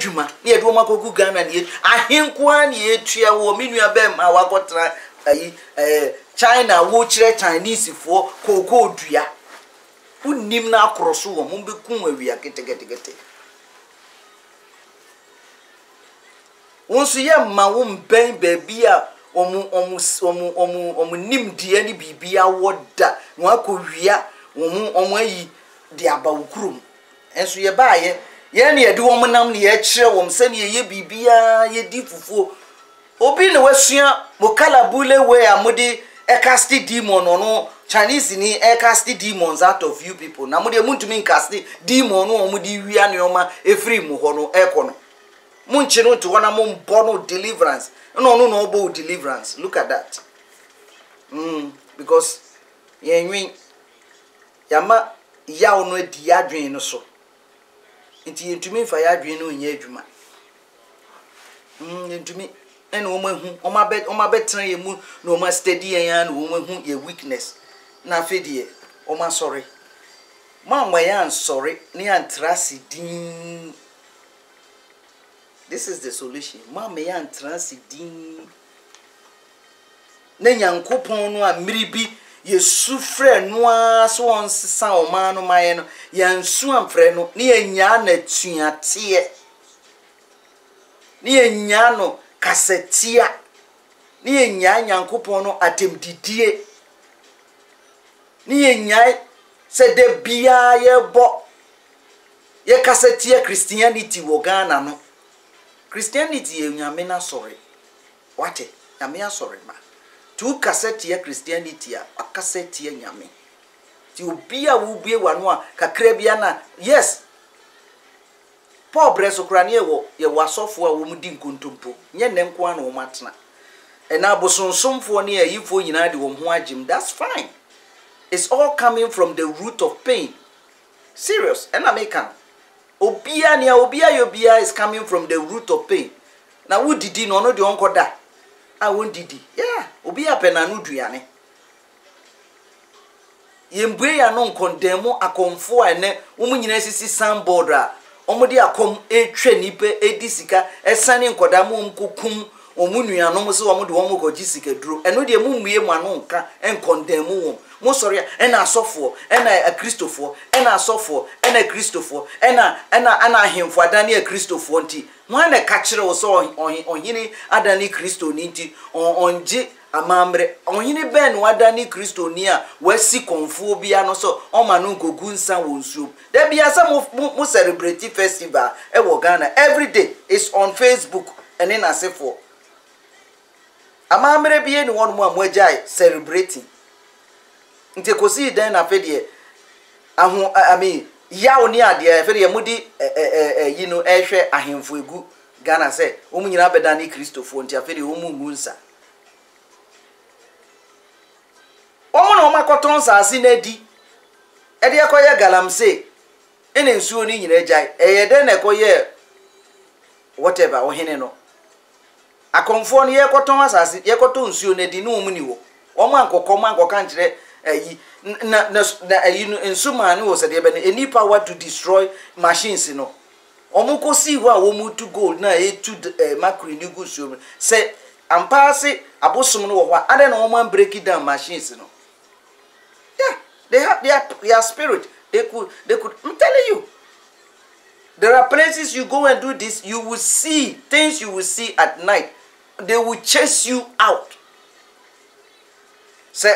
dwuma na ye do makogu Ghana na ahenkwa na ye tua wo menua bem a wakotra China wo kire Chinese fo koko dua unim na akroso wo mo bekun awia ketekete wonso ye ma wo mben baabi a omu nim die ni bibia woda no akowia omu ayi de abawkurum enso ye baaye ye ne ye de wo nam ne ye kire wo se ne ye bibia ye di fufuo obi ne wasua mokala bule we amudi e cast demon no Chinese ni e cast demons out of you people na mudi muntumi cast demon no omudi wia ne oma efri mu ho no ekono munchi no to wana mo bono deliverance no obo deliverance look at that because yenwin yama yawo no adi adwen no so nti yentumi fa ya adwen no nya adwuma yentumi ene oma betra ye mu no oma steady yan no oma hu ye weakness na afedie oma sorry mama yan sorry ni antrasi din. This is the solution. Mama yan antrasi din na nyankopon no a miribi ye sufre no a so on sesa o ma no maye no yan su amfre no ni enya na tuate ni enya no kasetia ni enya nyankopon no atemdidie ni enya se de bia ye bo ye kasetia Christianity wo Ghana no Christianity ye nyame na sorry wate nyame sorry ma tu kasetia Christianity a akasetia nyame ti obia wo bue wano a kakra bia na yes Paul breso kranie wo ye wasofo a wo mudi nkontompo nye nenko an wo matena ena abosonsomfo ne ayifo nyina de wo ho agim that's fine. It's all coming from the root of pain. Serious. And I make obia is coming from the root of pain. Now who did no the uncle da? I won't did. Yeah, obia penanu duane. Yembre ya non condemn a comfort and nyina sisi sandboard omodi akom etwe nipe edisika esane nkodamu mkukum omunua no mo se omodi wo mo kojisika duro eno de mumue mu anonka en condemn wo mo sorry ena asofo ena Christopher ena asofo ena Christopher ena ahemfo adane Christopher nti mo na ka kire wo so ohini adane Christo ni nti onje amamre ohini ben wadani Kristo ni a wasi konfo bia no so o ma no gogu nsa wo nsuo da bia sa mo celebrate festival e wo Ghana every day is on Facebook and in asefo amamre bia ni won mo amwajai celebrating nte kosi den na fedie ahu yawo ni ade fedie mudi ehwe ahemfo egu Ghana se omunyina bedani Kristofo nti afedie omu nsa Omo makoton sase na di ede ekoye galamse ene nsuo ni nyina jai eyede na ekoye whatever ohene no akonfo no ye koton asase ye koton nsuo na di no mu ni wo omo ankoka nkire na nsuma ni wo se de be any power to destroy machines no omo kosi ho a wo mu to gold na e to macro ni gusuo se ampase abosom no wo ho ade na omo break down machines no. They have their spirit. They could. I'm telling you. There are places you go and do this. You will see things you will see at night. They will chase you out. Say,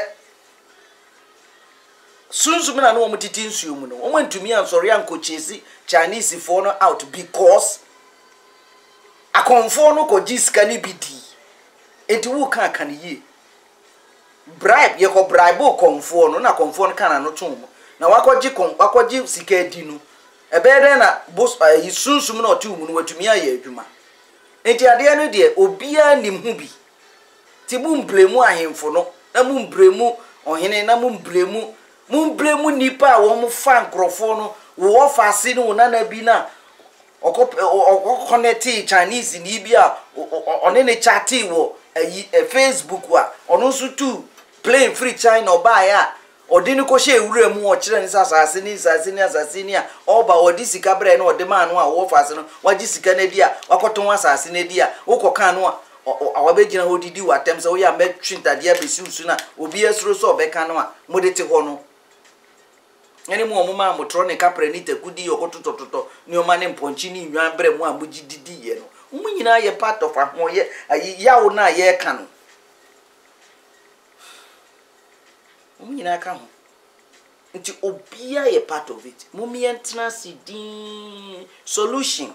soon sumina no omo titi nsuo mu no. Omo ntumi ansori anko chase Chinese for no out because akonfo no ko jiska ni bidi. Enti wo kan yi. Bribe ye ko bribe o konfo no na konfo no kana no tom na wakoji sika di no ebede na boss yisunsum na otu mu no watumi aye adwuma enti ade no de obia nim hu bi ti mu mbremu ahemfo no na mu mbremu ohene na mu mbremu nipa wo mu fa nkrofo no wo fase no na bi na connect Chinese ni bi a onene chati wo Facebook wa ono so tu playing free China or buy odini ko hye ewura mu o kire ni asase ni a oba odi sika bre na odi ma no a wo fa ase no wagi sika na di a wakoton asase na di a wokoka no a awabegina hodidi watem se wo ya metwintade abesi usu na obi asuro so obeka no a modete ho no ene mu omuma motronic apre ni tekudi yokotototo ni oma ne mponchi ni nwan bre mu a mogididi ye no mu nyina ye part of ahoye yawo na ye ka no mu nyina ka ho nti obia ye part of it mu mi entrance din solution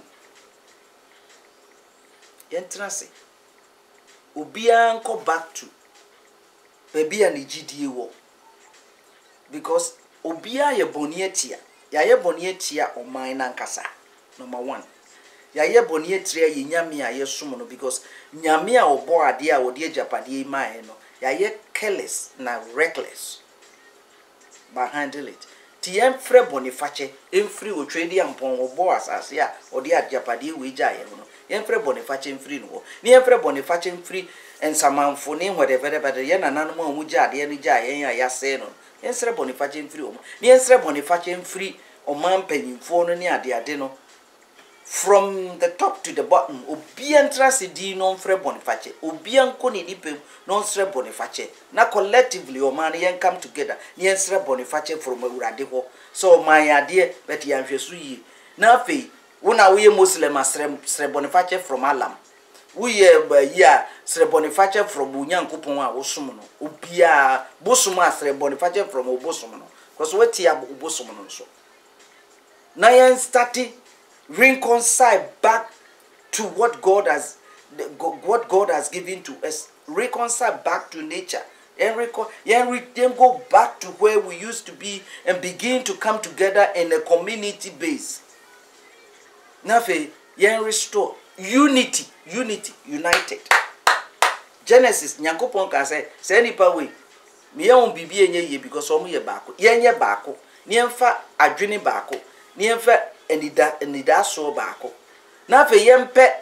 entrance obia nko back to baby and GDA wo because obia ye boni etia ya ye boni etia oman na nkasa number 1 ya ye boni etia ye nyame a ye som no because nyame a obo ade a ode japade mai no ya ye careless na reckless but handle it ti emfre boni fache emfri o trade ampon obo asase a ode japade we ja ye no emfre boni fache emfri no ni emfre boni fache emfri ensamanfo ni whatever ye nananom a mu ja ade ni ja ye ya se no ensre boniface emfri omo ni ensre boniface emfri oman panyimfo no ni ade no from the top to the bottom obi entrance di no mfre boniface obi anko ni dipem no ensre boniface na collectively oman yen come together ni ensre boniface from awurade ho so man ade bet yan hwesu yi na afei wona we muslim asre boniface from alam we ba ya sre boniface from unyankopon a wosum no obia bosum asre boniface from obosum no because what ya obosum no so na yan starting reconcile back to what God has given to us, reconcile back to nature and go back to where we used to be and begin to come together in a community base. Nafe yen restore unity, united. Genesis nyankopon ka say nipa we me yon bibi enye ye because omo ye baako yenye baako ne emfa adwene baako ne emfa enida so baako na fe yempe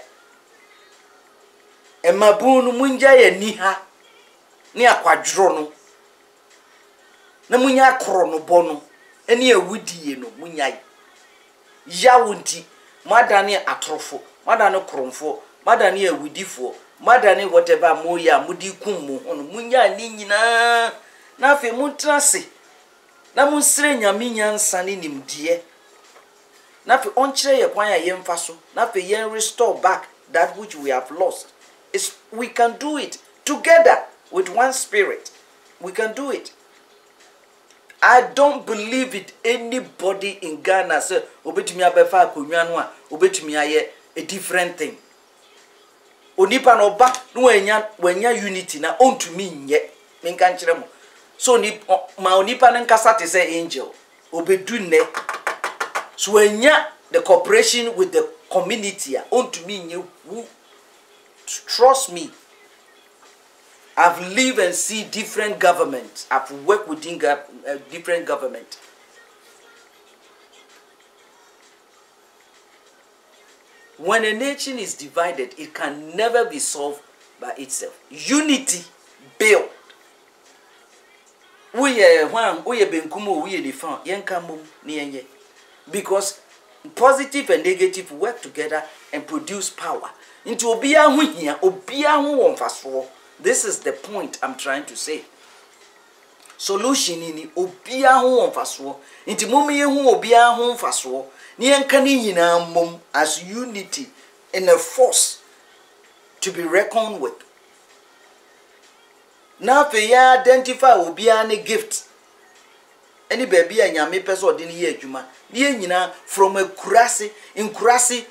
emabunu munja ye niha ne akwadworo no na munya akoro no bono ene awudie no munyai yawunti madane atrofo madane kromfo madane awudifo madane whatever moya mudi kummu ono munya ni nyina na fe muntrase na munsire nyame nyansa ne nimdie na fe onchire ye kwan ya yemfa so na fe yen restore back that which we have lost. We can do it together with one spirit. We can do it. I don't believe it. Anybody in Ghana say obetumi abefa akonwa no a obetumi aye a different thing. Onipa no ba no wanya unity na ontumi nye menka nkyere mo. So ni ma onipa ne nkasa te say angel obedu ne. So wanya the cooperation with the community ontumi nye. Trust me. I've lived and see different governments. I've worked within different government. When a nation is divided, it can never be solved by itself. Unity build. We benkumo we defend yenkamum niyenye. Because positive and negative work together and produce power. Into obia hu hia, obia hu wonfaso. This is the point I'm trying to say. Solution ni obia hu wonfaso. Into mum ye hu obia hu wonfaso. Ni enka ni nyina mum as unity in a force to be reckoned with. Now fe ya identify obia ne gift. Any baby a nyame pese odin ye adwuma. Ni nyina from a kurase in kurase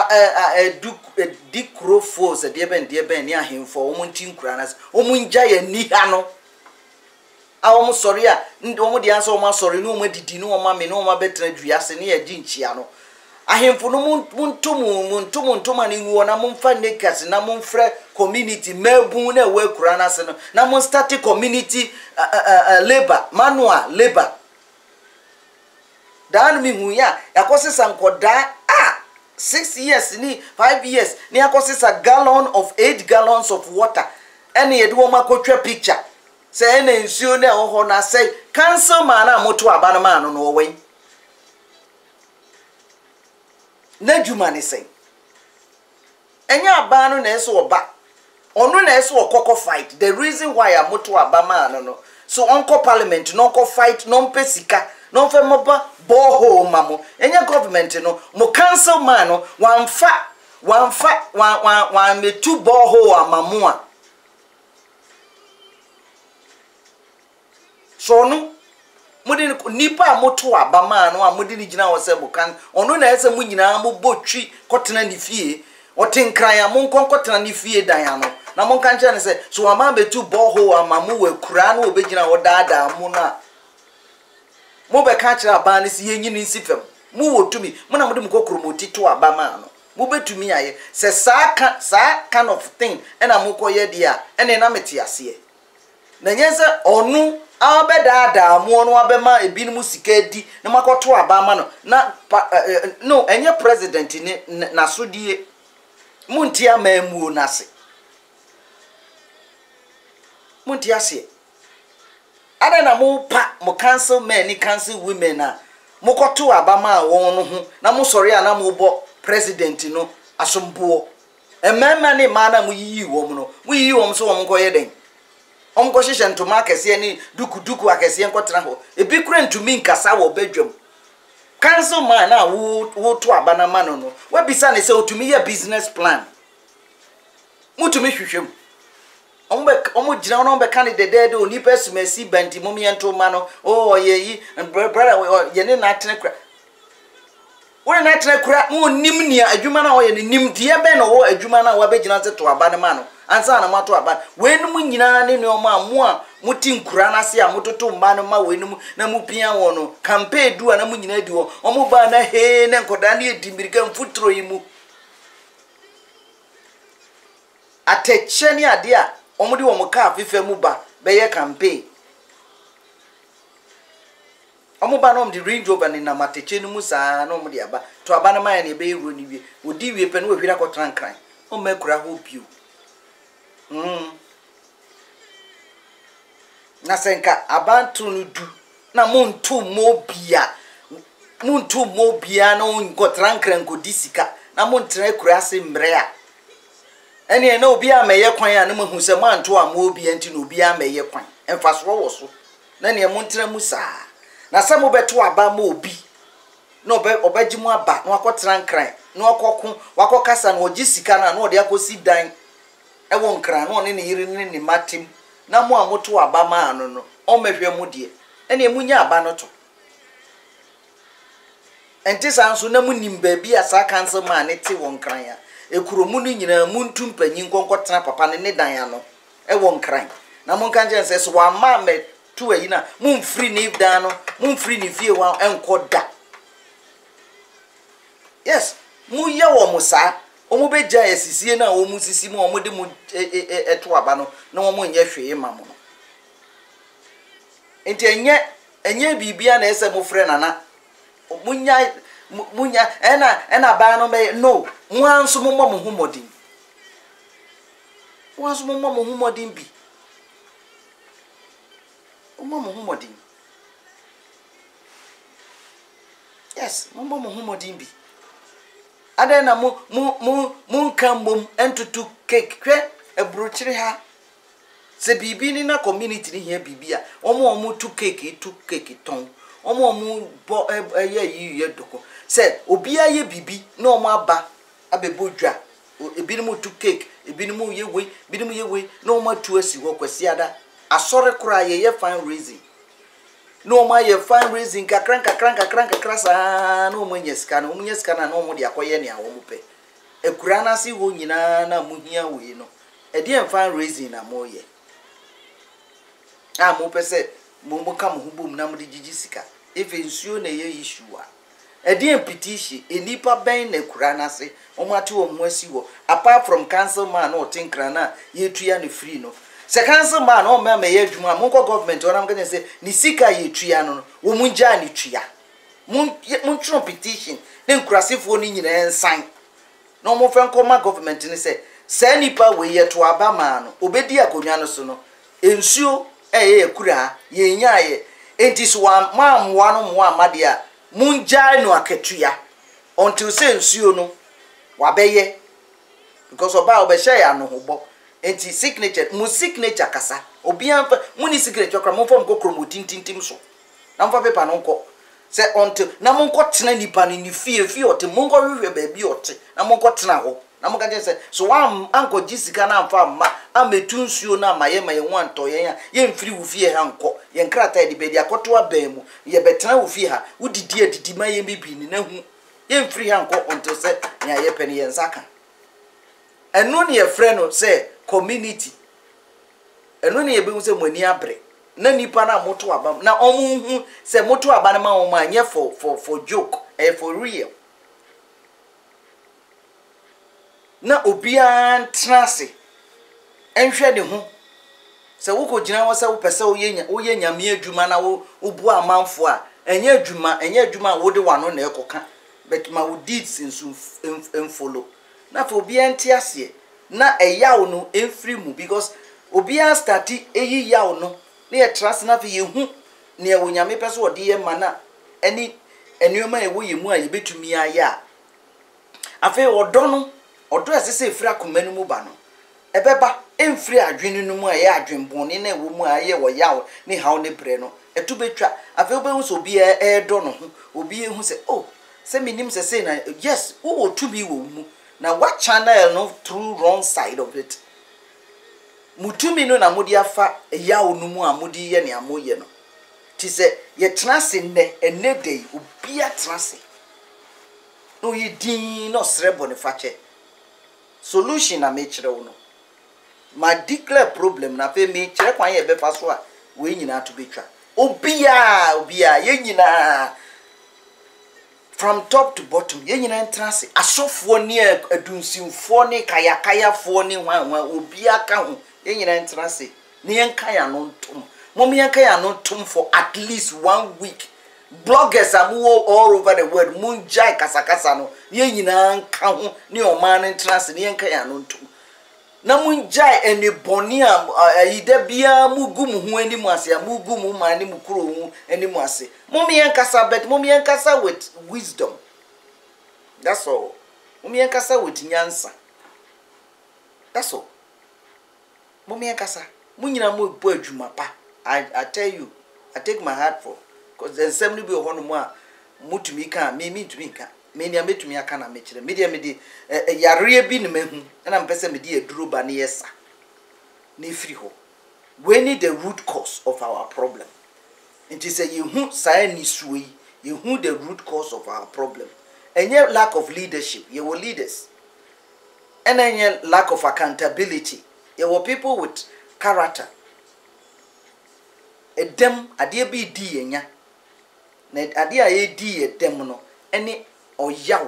dikro force de ben ne ahemfo omunti nkuranas omunja ye ni ha no a omu sori a omu de anso omu sori no omu didi no omu me no omu betra duase ne ye ginchia no ahemfo no muntum ani wo na mumfa nekas na mumfre community mebu na we kuranas no na mun start community labor manual labor dan mi hu ya yakosesa nkoda 6 years ni 5 years ni akosisa gallon of 8 gallons of water any edu ma kotwa picture say na nsuo na ho na say council man na moto aba no man no we na djuma ne say enya aba no na eso oba onu na eso okoko fight the reason why amoto aba man no so onko parliament no onko fight no mpesika no fe moba borehole mamo enya government no mo council man no wan metu borehole amamu a so no mudi nipa amoto aba man no amudi ni gina wo se bukan onu na ese mu nyina mo botwi kotena ni fie otenkran ya mo nkonkotena ni fie dan ya no na mo kan kire ne se so ama betu borehole amamu we kura no obegina wo daada mu na mo be ka kire aba ne se yenyi ni sifem mo wotumi mo na mo dem kokoro mo tito aba man no mo betumi aye se sa kind of thing ena mo koye dia ena na meti ase na nyense onu abedada mu no abema ebinum sika di na makoto aba ma no na no enye president ni na so die munti amamu na se munti ase ada na mo pa mo council men ni council women na mo koto aba ma won no ho na mo sori ana mo bo president no asombo emema ni ma na mo yiyi wo mo no mo yiyi wo mo so wo mo koye den omko hihye ntoma akese ni duku akese nkotena ho ebi kure ntumi nkasa wo badwam council man na wo to aba na ma no we bisa ne se otumi ye business plan mutumi hwehwem omo gina no be candidate oni pesumasi banti momi entoma no oh ye brother ye ne na atene kura wo na atene kura mo nim nia adwuma na wo ye nim die be no wo adwuma na wo be gina se to aba na ma no ansa na mato aba wenum nyina ne no ma mo a muti nkura na se a mototo mba no ma wenum na mu pia wo no campaign du na mu nyina di wo omo ba na he ne nkoda na edimirika mfutro yi mu atecheni ade a omo di wo mo ka afefe mu ba be ye campaign omo ba no mo di Range Rover ni na matecheni mu saa no mo di aba to aba na ma ya ne be ero ni wie odi wie pe no we hwira ko trankran o ma kura ho bio na senka abantu nudu na muntu mobia no ngotrankran godisika na montre kura se mbre a ene na obi ameye kwan a na mahu se manto a mobi enti na obi ameye kwan emfaso wo so na ne montre musa na se mo beto aba ma obi na obagimu aba na akotrankran na akokko wakokasa na ogisika na ode akosi dan ewo nkran no ne yiri ne matim na mo amoto aba ma no o mehwe mu de ene munya aba no to enti sanso na munim ba bi asa kanse ma ne te wo nkran ya ekuromu no nyina muntu mpanyin konkotena papa ne dan ya no ewo nkran na mo kan je so wa ma me tu ayi na mun free ni dan no mun free ni vie wa enkoda yes mu ye wo musa omo beja esisie na omo sisi mu omo de mu eto aba no na omo nye hwee ma mo enti enye bibia na ese mo frɛ nana munya ena ba no me no nwanso mo mo humodin nwanso mo mo humodin bi o mo humodin yes mo mo humodin bi adena mu nkambom entutu cake hwe ebruchiri ha se bibi ni na community ni here bibi a omo tu cake ton omo bo ye doko se obi aye bibi na omo aba abebodwa ebi ni mu tu cake ebi ni mu ye we na omo tu asi ho kwasi ada asore kura ye fan raising no omo ye fan raising kakran sa na omo nyeska na na omo de akoye ne awo mupe ekura na si ho nyina na muhia we no e de fan raising na mo ye mo pese mo ka mo hubum na mo de gigi sika if nsuo na ye issue a e de petition enipa ben na ekura na se omo ate o mo asi wo apart from council man no tinkra na ye tuya ne free no se council man o me ye adwuma mo ko government ona mo kan say ni sika ye tuya no wo mu nja ni tuya mun tro petition ne nkurasefo ni nyina ensan no mo fen ko ma government ni say se nipa we ye to aba ma no obedi akonwa no so no ensuo kura ye nyaye enti so mammoa no mo amade a munjai no akatua until say nsuo no wabeye because oba obehye ya no hobo enti signature mu signature kasa obi amfa muni signature kra mo fam kokro mo tintintim so na mfa paper no nko say until na mo nko tena nipa ni fie ote mo nko hwehwe ba bi ote na mo nko tena ho na mo ka say so wa anko jisika na amfa ma ametu nsuo na amaye ma ye wanto ye mfiri wo fie ha nko ye nkrata de be dia koto aba mu ye betena wo fie ha wudidi adidi ma ye bibi ni na hu ye mfiri ha nko until say nya ye pene ye nsaka eno ne ye frɛ no say community eno ne ye be hu say mani abre na nipa na moto aba na omu say moto aba na ma o ma nye for joke for real na obia trase enhwe de ho se wo ko gina wo se wo pese wo ye nyame adwuma na wo bu amanfo a enye adwuma wo de wano na ekoka but ma wo deeds nso follow na for obia ntiase na eyawo no enfri mu because obia start eyi yawo no na ye trase na fe ye hu na ye wo nyame pese wo de ye mana eni enuoma e wo ye mu a ye betumi aya afi odo no odo esese efira komanu mu ba no ebeba emfiri adwene no mu aye adwenbone na ewo mu aye wo yawo ni hawo ne bre no etu betwa afi obehu so bi do no ho obi ehu se oh se minim se say na yes wo to bi wo mu na what channel no through wrong side of it mutumi no na mudi afa yawo no mu amudi ye ne amoye no ti se ye trase ne enedei obi atrase no ye din no srebo ne fache solution na me kire wo no ma declare problem na fe me kire kwan ye be fa so a we nyina to betwa obia ye nyina from top to bottom ye nyina entrance asofo ni adunsimfo ni kayakayafo ni hwan obia ka ho ye nyina entrance ni yenkaya no ntom mom yenkaya no ntom for at least 1 week bloggers are all over the world munjai kasakasa no ye nyina nka ho ni o man entrance ni yenkaya no ntom na munjai eni boni ayida bia mugum hu animu ase mugum ma ni mukuro hu animu ase momi yankasa bet momi yankasa with wisdom that's all momi yankasa with nyansa that's all momi yankasa munyina mo bu adwuma pa I tell you I take my heart for because then somebody be hono mo a mutumi ka me tumi ka me nia metumi aka na me kire me dia me di yare bi ne mahu na mpese me di aduro ba ne yesa na free ho we need the root cause of our problem it is a you say ni suyi you the root cause of our problem and yet lack of leadership you were leaders and then lack of accountability you were people with character edem ade bi di enya na ade a ye di edem no ene oyaw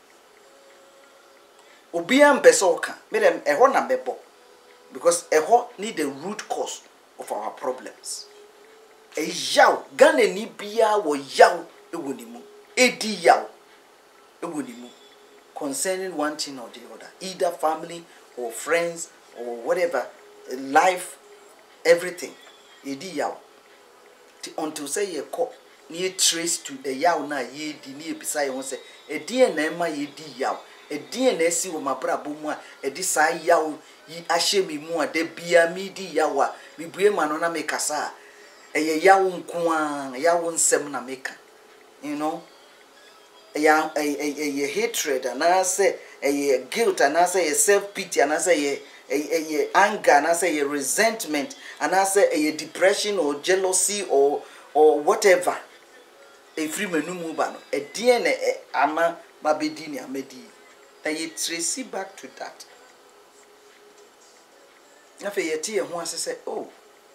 obi am beso ka me dem eho na bebo because eho need the root cause of our problems eyaw Ghana ni bia wo yaw ewonimu edi yaw ewonimu concerning one thing or the other either family or friends or whatever life everything edi yaw until say ye ko ni trace to the yaw na ye di ni ebisa ye ho say edie na ema ye di yaw edie na esi wo mabrabo mu a edi sa yaw yi ahye mi mu a da bia mi di yaw a bibue ma no na me kasa eye yaw nko a yaw nsem na meka you know eye hatred and I say eye guilt and I say self pity and I say eye anger and I say resentment and I say eye depression or jealousy or whatever a free menu muba no e die na ama mabedi ni amedi na ye trace back to that na fe ye tie ho ase say oh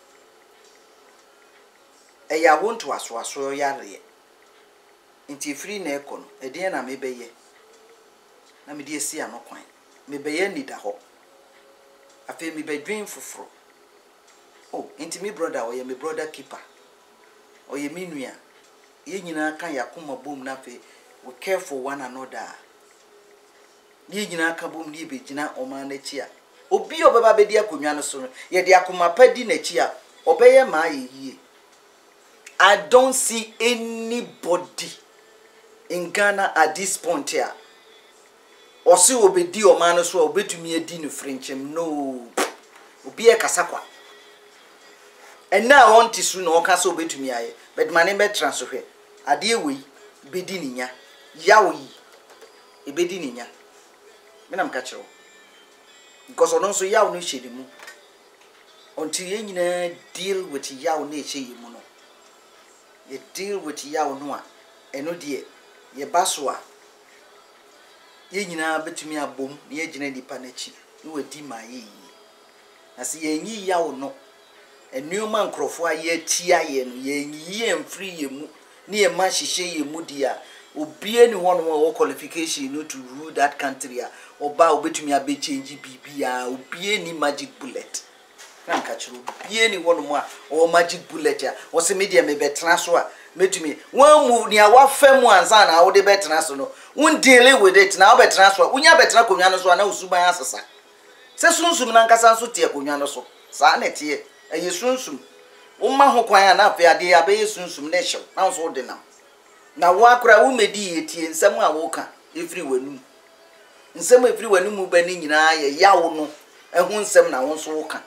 e ya wonto aso yare nti free na ekono e die na mebeye na me die si anokwan mebeye nida ho afi me bedwin foforo oh nti me brother o ye me brother keeper o ye minua ye nyina kan yakoma bom na fe we care for one another ye nyina kan bom ni be gina o man na chi a obi obeba be di akonwa no so no ye de akoma pa di na chi a obeye ma ye. I don't see anybody in Ghana at this point here. Or see obedi o man so obetumi adi no Frenchem. No. Obi e kasakwa. And now I want to soon or cast obetumi aye. But my name be transfer. Ade we bedi ninya. Yawi. E bedi ninya. Me na mka kire. Because ono so yaw no hye mu. Until ye nyina deal with yaw na hye mu no. You deal with yaw no a eno de ye baso a ye nyina betumi abom na ye gina dipa na chi no wadi ma ye yi na se ye nyi yaw no enuoma nkrofo a ye tia ye no ye nyi ye mfiri ye mu na ye ma hihye ye mu dia obie ni hono wo qualification no to rule that country a oba obetumi abe change bibia obie ni magic bullet na nkachiro obie ni hono mo a o magic bullet a wo se media me betena so a metumi wan mu ni awa fam ansa na wo de betena so no won deal with it na wo betena so unya betena konwa no so na usuban asesa se sunsum na nkasa so tie konwa no so sa na tie eye sunsum umma ho kwan na afi ade abe sunsum na hyew na so de na wo akora wo medi etie nsam a wo ka efiri wanum nsam efiri wanum ba ni nyina ye yawo no ehu nsam na wo so wo ka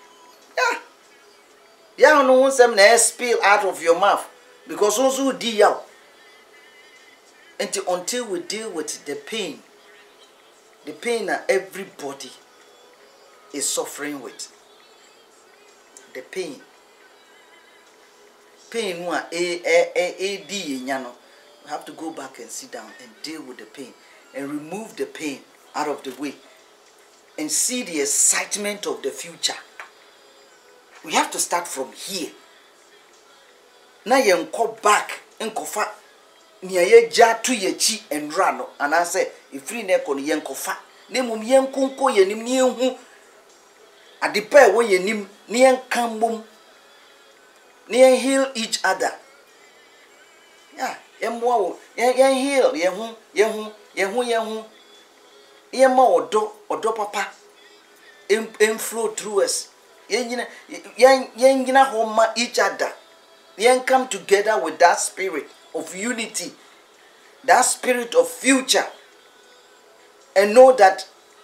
yawo no wo nsam na spill out of your mouth because also di yawo until we deal with the pain that everybody is suffering with, the pain wa di nyano. We have to go back and sit down and deal with the pain and remove the pain out of the way and see the excitement of the future. We have to start from here. Now you go back and go far. Nia ye ja to ye chi enra no anase ifri na ekọ no ye nkofa na mum ye nkonko ye nim ne hu adepa wo ye nim ne ye nkambom ne ye heal each other ye mwa wo ye heal ye hu ye ma odo papa flow through us ye nyina ho ma each other ye come together with that spirit of unity, that spirit of future, and know that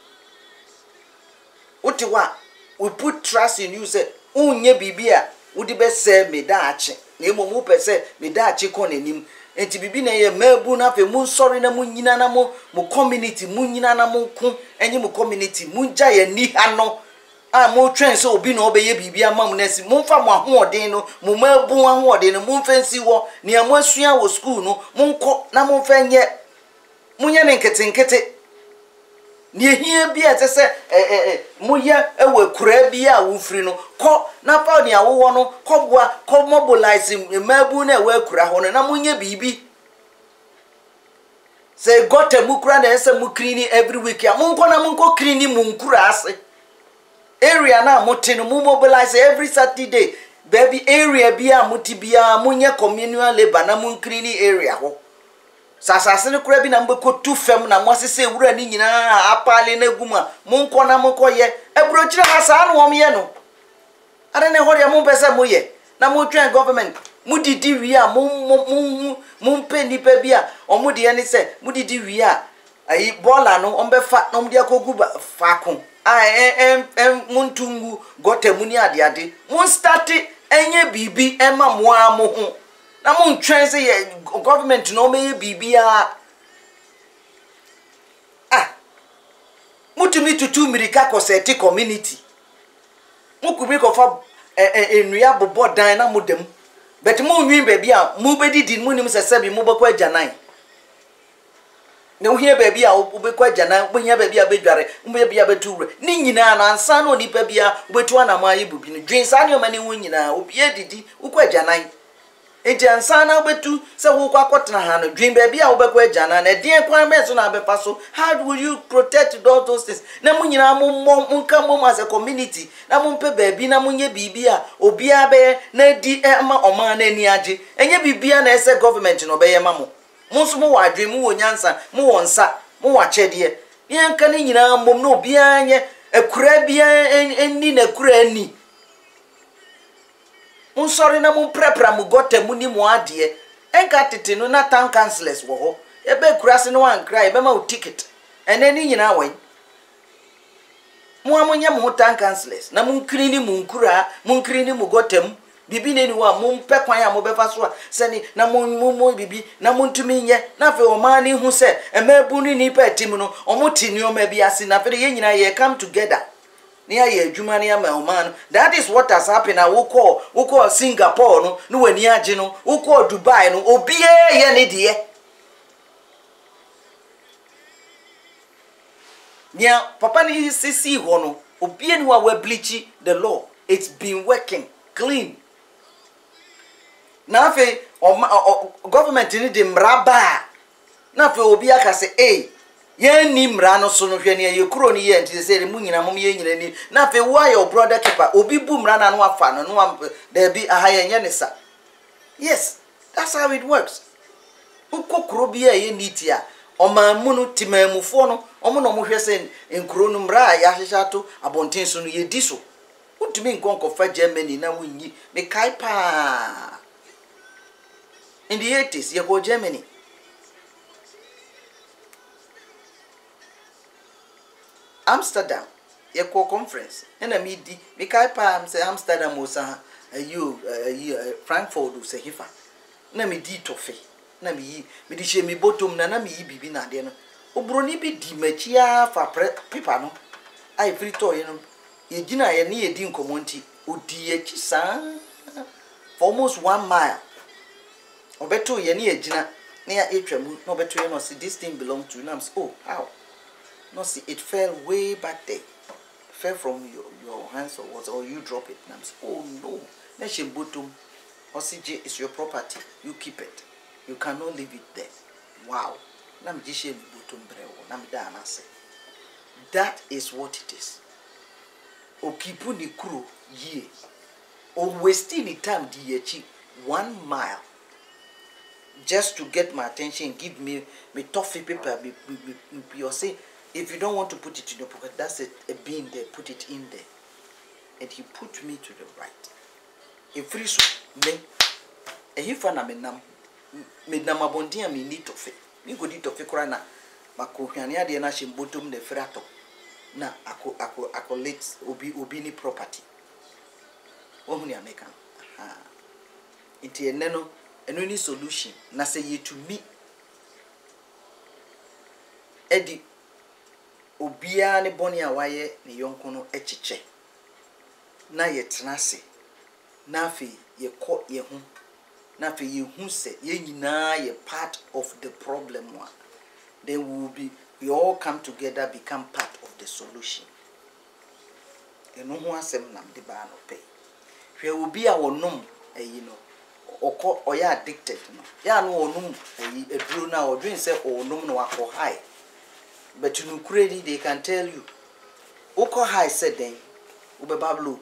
we put trust in you. Say, unye bibia, udi be say me dachi. Nemo mu pe say me dachi konenim. Enti bibi na ye mebu na fe mun sorry na mun nyina na mo community mun nyina na mo ku enyi mo community mun ja ye ni ano. Mo twen so obi na obeye bibia mam na si momfa mo ahoden no mo mabu ahoden no momfa nsi wo ne amo asua wo school no monko na momfa nye munye ne nketenkete ne hia bia tese moya ewe kura bia wo firi no ko na fa ne awo no kobua ko mobilize mabu na ewe kura ho no na munye bibi say got a mukura na ese mu clean every week ya monko na monko clean mu nkura ase area na mutino mu mobilize every Saturday baby area bia mutibia munye communal labor na mun clean area ho sasase ne kura bi na mbeko tu fam na mwasese wura ni nyina apale na guma munko na munko ye ebrochira hasa no wom ye no ada ne hori mun pese moye na mu twen government mudidi wi a mun pe ni pe bia omudi ye ni se mudidi wi a ayi bola no ombefa no mudi akogu fa kon muntungu gote muni ade mun start enye bibi ema mo amu na mun twen say government no me bibi mutumi tutu mirika koseti community mukubi ko fa enua bobo dan na modem but mun nwin ba bia mu bedidi mu nim sesebi mu bokwa ajanan ne ohia ba bia obekwa ajanan obohia ba bia bedware mbe bia betuwre ni nyina na ansa no nipa bia obetu anama yibubi no dwensa ne omani hu nyina obi edidi ukwa ajanan eji ansa na obetu se wo kwa kotena ha no dwen ba bia obekwa ajanan na den kwan meso na abefa so how will you protect those things na mu nyina mu nka as a community na mu mpe ba bi na munye bibia obi abe na di ma oman na ani age enye bibia na ese government no be ye mamo munsumu wa adwen mu wonyansa mu wonsa mu wa chede ye nka ni nyina mbom no obi anye ekura bia enni na kura ni Unsori na mun prepra mu gote mu ni mu ade. Enka tete no na town councillors wo ho. Ebe kurase no wan cry, ebe ma o ticket. Ene ni nyina wen. Mu amunya mu town councillors na mun kiri ni mu nkura, mun kiri ni mu gotem. Bibi ne ni wa mun pe kwan ya mo befa so a se ni na mun bibi na mun tumi nye na fe o ma ni hu se emebu ni pa tim no o mo ti ni o ma bi ase na fe ye nyina ye come together near ye adwuma ne ama o ma no. That is what has happened. Na wo call Singapore no wani age no wo call Dubai no obi ye ne de nya papa ni sisi ho no obi ni wa bleach the law. It's been working clean. Na fe government ni de mraba na fe obi aka se ye ni mra no so no hwe ne ye kuro ni ye nti se mu nyina mom ye nyina ni na fe why your brother keeper obi bu mra na no afa no no there be ahaye nye ne sa. Yes, that's how it works. Ukokuro bi ye nitia omamu no timamufo no omo no mo hwe se enkuro no mra ya hwehwa to abonten so no ye di so. Utumi nkonko fa Germany na munyi me kai pa. In the 80s, you go Germany. Amsterdam, you go conference. And I meet the Mikai Pam say Amsterdam was Frankfurt say Hifa. Na me di tofe. Na me di she me bottom na me bibi na de no. Obroni bi di machia fa paper no. Ai free to you know. Ye gina ye ni ye di nkomonti. Odi ye chi sa for almost 1 mile. Obeto ye ni ejina na ya etwamu no beto ye no see this thing belong to you. Now oh how no see it fell way back there, fell from your hands or what, or you drop it. Now oh no, na she bottom osije is your property, you keep it, you cannot leave it there. Wow, nam jishe bottom brewo nam da na say that is what it is. Okipu ni kuro ye o wasting the time di yechi 1 mile just to get my attention, give me toffee paper, you say, if you don't want to put it in your pocket, that's a bin there, put it in there. And he put me to the right. If free so me, and he found me nam abondia me need toffee. Me go di toffee krana, mako hwania de na shimbotum de frato. Na ako let obi ni property. Ohuni American. Aha. Inti eneno any solution na say ye to me edi obia ne boni awaye ne yonko no echiche na ye tenase na afi ye ko ye hu na afi ye hu se ye nyina ye part of the problem one. Then we all come together, become part of the solution. Eno ho asem nam de ba no pe hwe obi a wonom you know oko oya addicted no ya no onum eduro na odwen say onum no akọ high, but you know crazy they can tell you oko high said then ubeba blow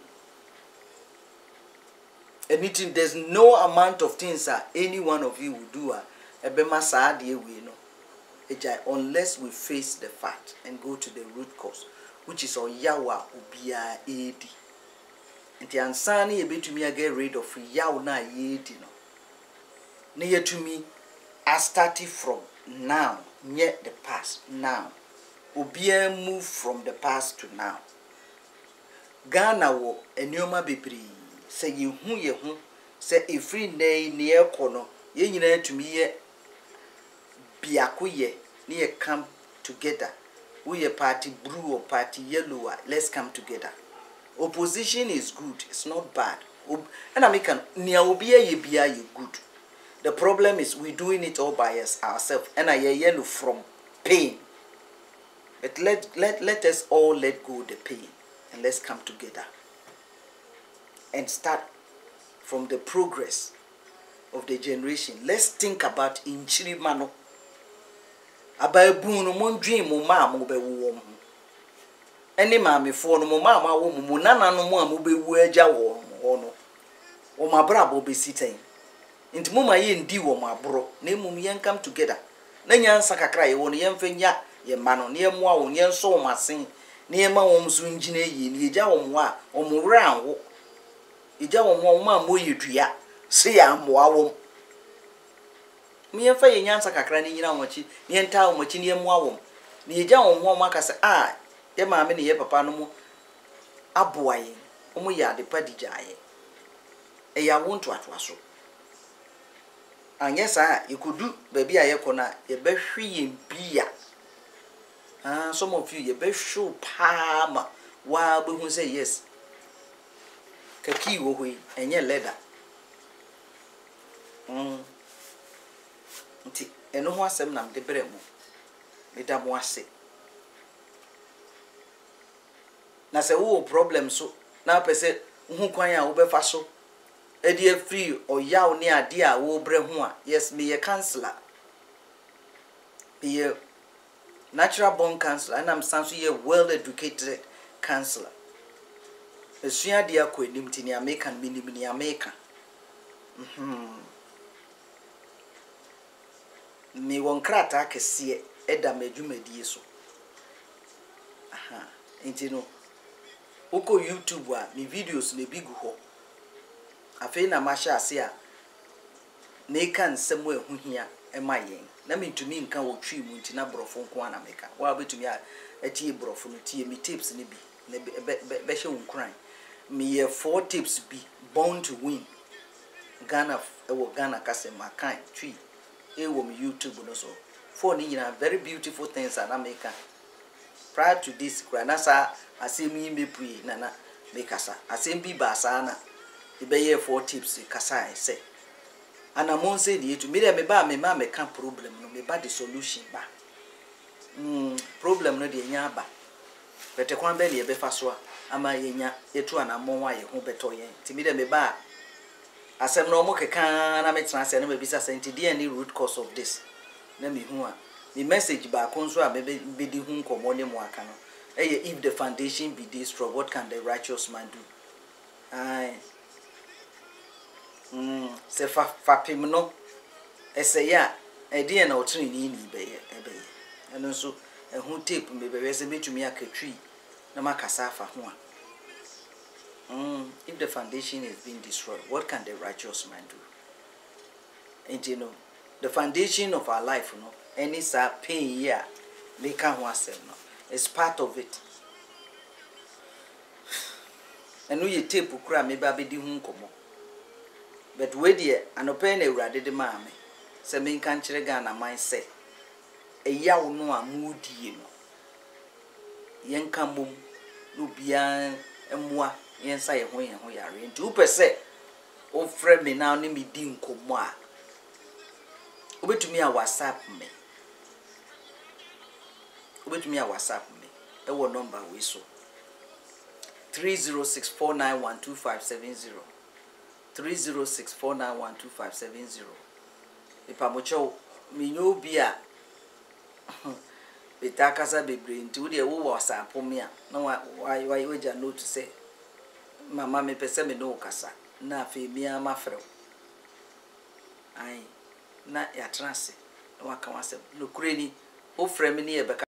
anything. There's no amount of things that any one of you will do ebema saade we no ejai unless we face the fact and go to the root cause, which is oyawa ubia edi. Nti ansani ebetumi get rid of yaw na yedi no na yetumi I started from now near the past now obia move from the past to now. Ghana wo enioma bebri say ye hu say every day near kono ye nyina tumi ye biako ye na ye come together. We a party blue or party yellow, let's come together. Opposition is good, it's not bad. And I make near obia ye bia you good. The problem is we doing it all by ourselves. And I yellow from pain. But let us all let go the pain and let's come together and start from the progress of the generation. Let's think about inchiri mano. Ababu no mon dream mo ma mo be wo mo. Any mama for no mama wo mo nana no mo amobe wu agya wo no wo mabrabo be sitan nti mo ma ye ndi wo mabro na emum yen come together na nyansa kakra ye wo no yen fanya ye ma no na ye mo a wo yen so wo masen na ye ma wo mso ngine ye na ye gya wo mo a wo mo wra wo ija wo mo ma mo yedua se ya moa wo me ye fa ye nyansa kakra ni nyina wo chi ne enta wo chi ne moa wo ne ija wo mo ma ka se ye maame ne ye papa no mo aboaye omo ya de padijaye e ya won to atoaso anye sa ikudu baby aye kona ye behwe ye bia some of you ye behwe paama wa behu say yes kaki wo hoi enye leather nti eno ho asem na mde brɛ mu meda mo ase na se wo problem so na pese hu kwan a wo befa so edi free oyaw ne ade a wo brɛ ho a yes me ye counselor be ye natural born counselor and I'm so ye well educated counselor esua de akɔnim ti ne American minim ne America me won krata kese eda madwumadie so enti no oko YouTube a me videos ne bigu ho afei na ma sha ase a ne kan semu ehuhia emayen na mentumi nka wo twi mu nti na brofo nko ana meka wa betumi a tie brofo no tie me tips ne bi ne be hye wonkuran me ye 4 tips bi born to win Ghana Ghana kasema kan twi wo me YouTube no so for ni nyina very beautiful things ana meka prior to this na sa asemi me pui na meka sa asem bi ba sa na be ye 4 tips kasa say ana mon say the to me dem me ba me ma me kan problem no me ba the solution ba problem no de nya ba bete kwan be le be fa so ama yenya yetu ana mon wa ye ho beto yen ti me dem me ba asem no mo keka na me tena se na me bisa say nti any root cause of this na me hu a the message ba kon so a be di hu nkomo ne mo aka no if the foundation be this strong, what can the righteous man do? Se fapim no ese ya ede na otri ni be eno so ehu tape me be se metumi akatwi na makasa afa ho a if the foundation is being destroyed, what can the righteous man do? And you know, the foundation of our life, any pain here, they can't answer. It's part of it. And we tape ukra maybe abedi hunkomo. But we dear, an open a radi de mame. Se me kan chere Ghana mind say. E ya no a moody no. Yen kamum no bian emwa yen sa ye ho yare. Nti upe se o frɛ me now ni me di nkomo a. Obetumi a WhatsApp me. Obetumi a WhatsApp me. E wo number we so 306491250 306491250 ipa mocho me nyo bi a betakasa bebre nti wo de wo WhatsApp me a na why ja note say mama me pese me no kasa na afi mi ama frɛ ai na ya transe na waka wasem no kureni o frɛ me ne ye beka